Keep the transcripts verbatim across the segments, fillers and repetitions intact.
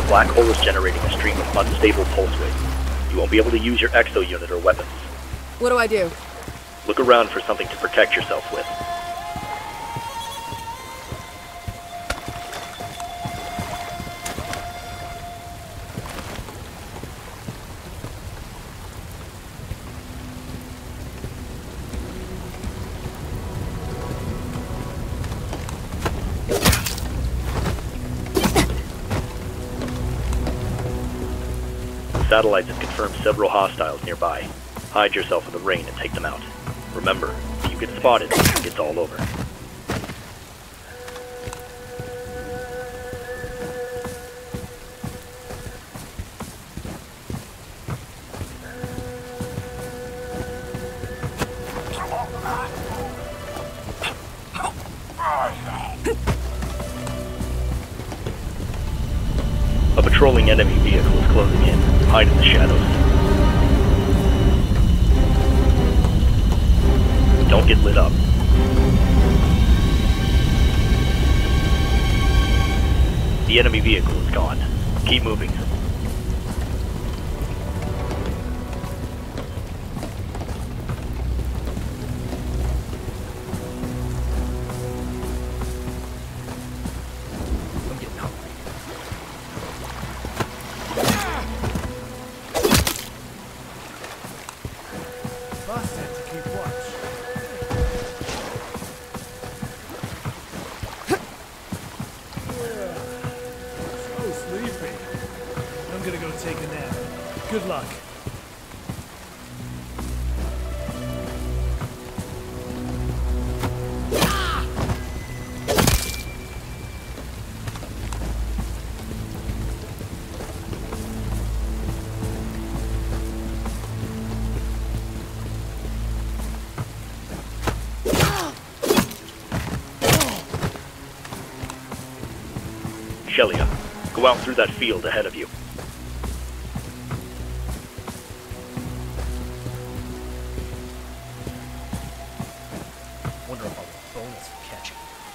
black hole is generating a stream of unstable pulse waves. You won't be able to use your exo unit or weapons. What do I do? Look around for something to protect yourself with. Satellites have confirmed several hostiles nearby. Hide yourself in the rain and take them out. Remember, if you get spotted, it's all over. A patrolling enemy vehicle is closing in. Hide in the shadows. Don't get lit up. The enemy vehicle is gone. Keep moving. Good luck. Shelia, go out through that field ahead of you. Wonder if I'll get a bonus for catching.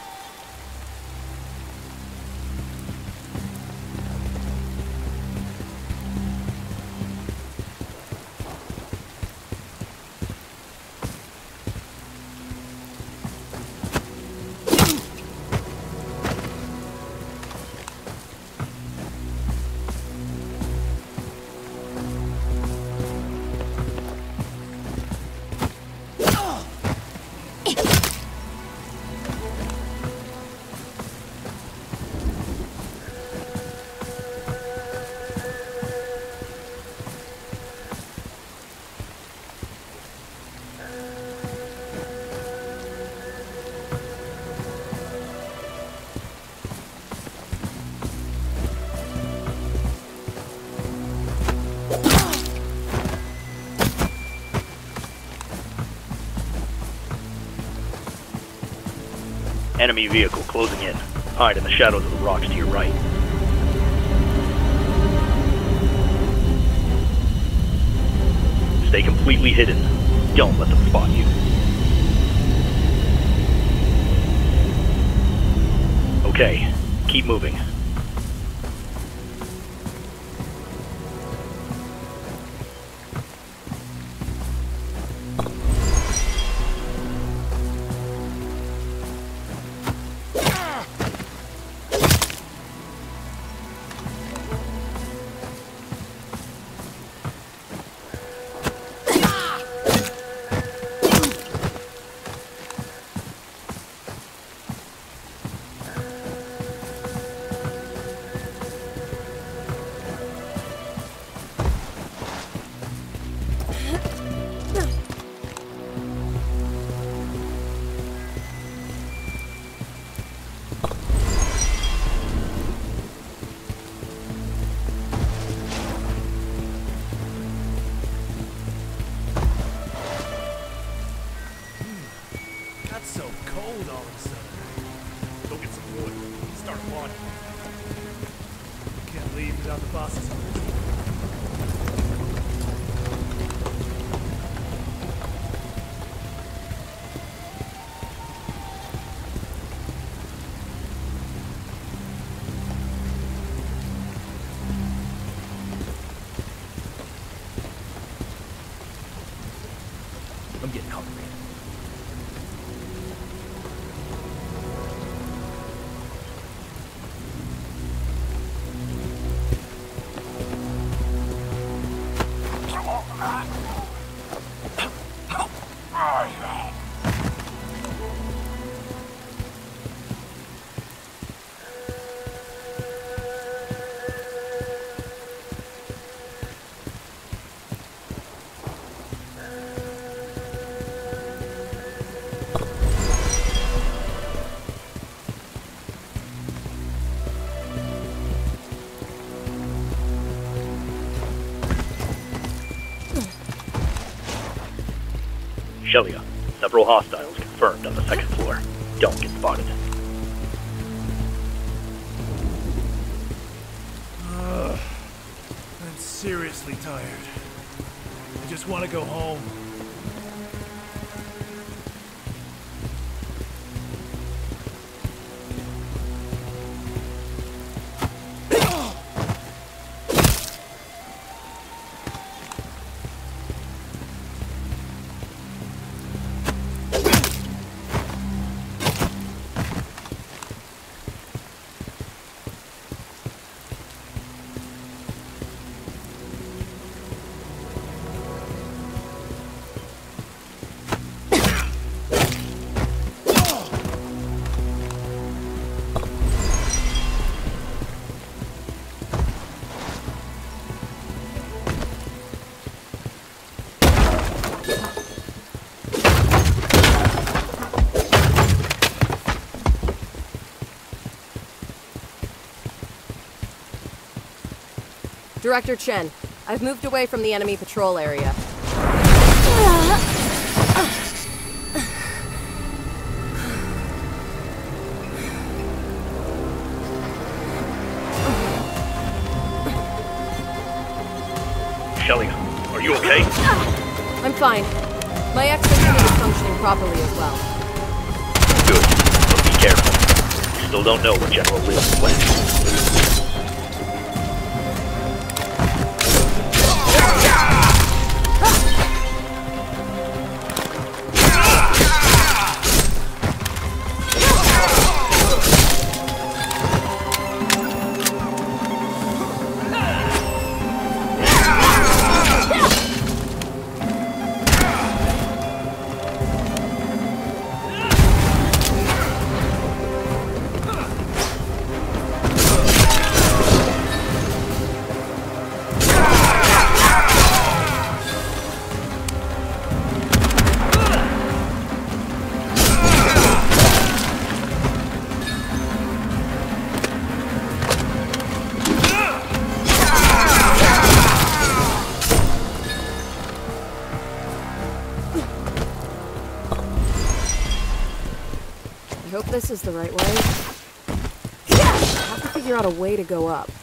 Enemy vehicle closing in. Hide in the shadows of the rocks to your right. Stay completely hidden. Don't let them spot you. Okay, keep moving. So cold all of a sudden. Go get some wood. Start walking. Can't leave without the boss's orders. I'm getting hungry. Shelia, several hostiles confirmed on the second floor. Don't get spotted. Uh, I'm seriously tired. I just want to go home. Director Chen, I've moved away from the enemy patrol area. Shelia, are you okay? I'm fine. My exit unit is functioning properly as well. Good, but be careful. We still don't know where General Liz went. I hope this is the right way. I have to figure out a way to go up.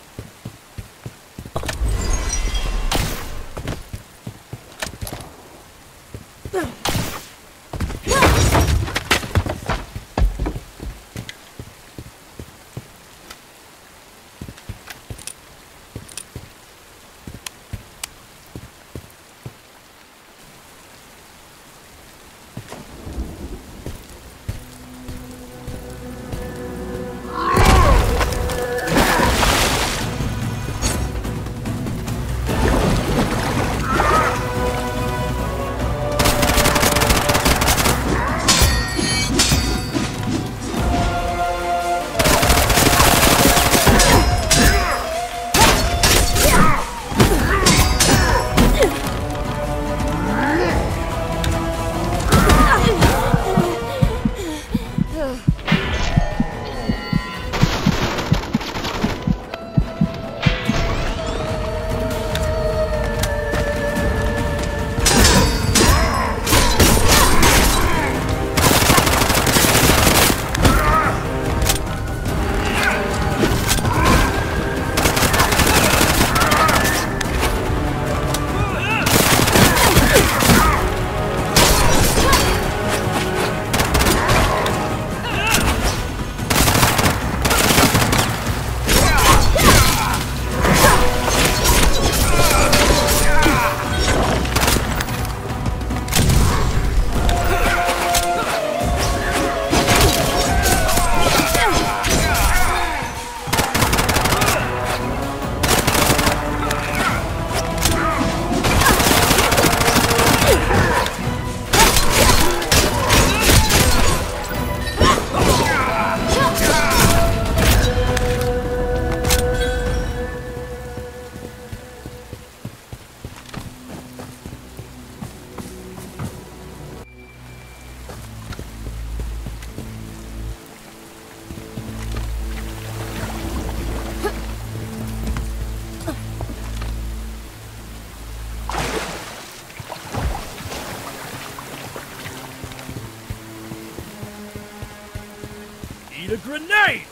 need a grenade!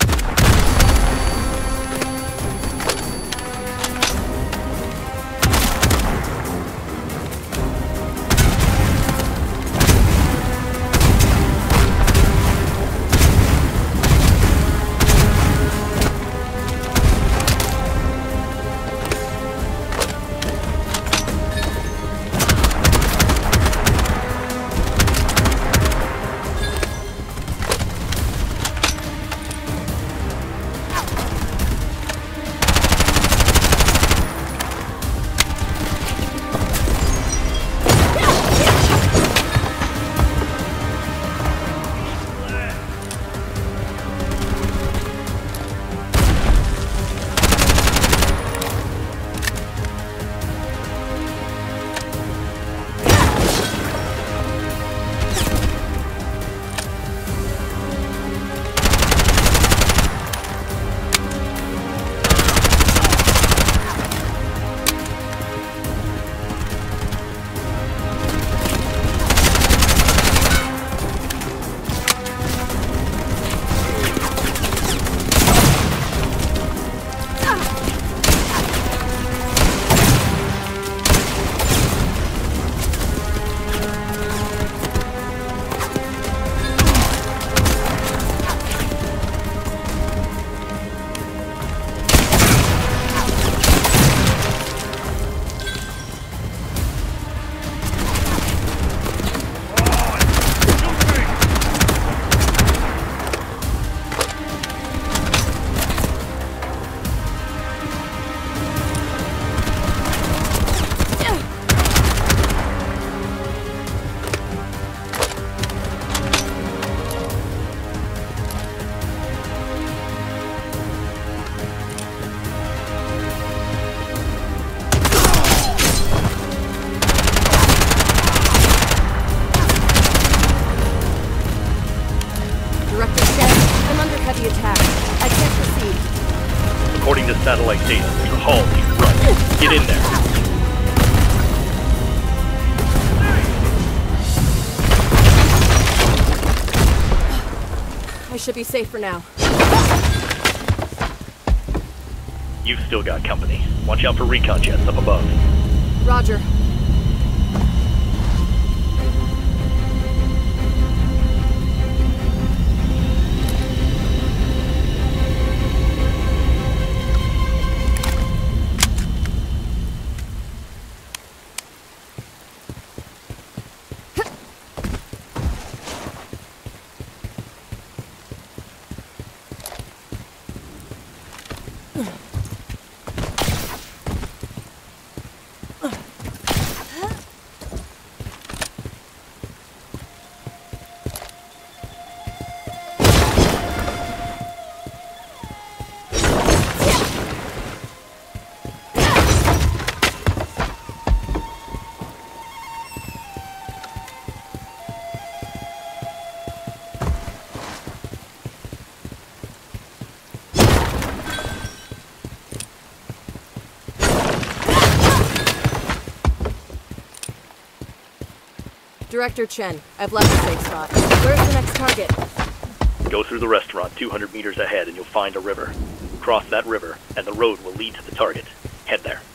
According to satellite data, your hull is right. Get in there. I should be safe for now. You've still got company. Watch out for recon jets up above. Roger. Director Chen, I've left a safe spot. Where's the next target? Go through the restaurant two hundred meters ahead and you'll find a river. Cross that river, and the road will lead to the target. Head there.